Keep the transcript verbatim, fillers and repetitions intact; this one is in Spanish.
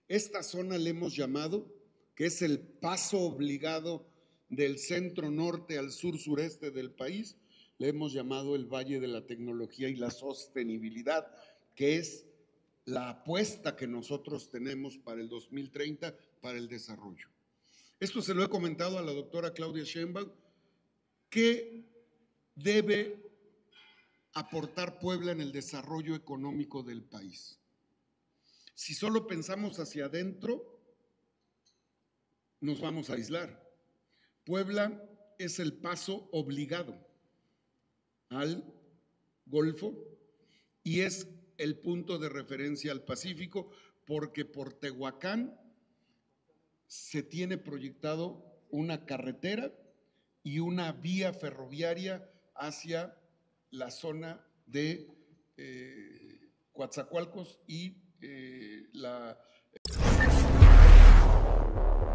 Esta zona le hemos llamado, que es el paso obligado del centro norte al sur sureste del país, le hemos llamado el Valle de la Tecnología y la Sostenibilidad, que es la apuesta que nosotros tenemos para el dos mil treinta para el desarrollo. Esto se lo he comentado a la doctora Claudia Sheinbaum. ¿Qué debe aportar Puebla en el desarrollo económico del país? Si solo pensamos hacia adentro, nos vamos a aislar. Puebla es el paso obligado al Golfo y es el punto de referencia al Pacífico, porque por Tehuacán se tiene proyectado una carretera y una vía ferroviaria hacia la zona de eh, Coatzacoalcos y eh, la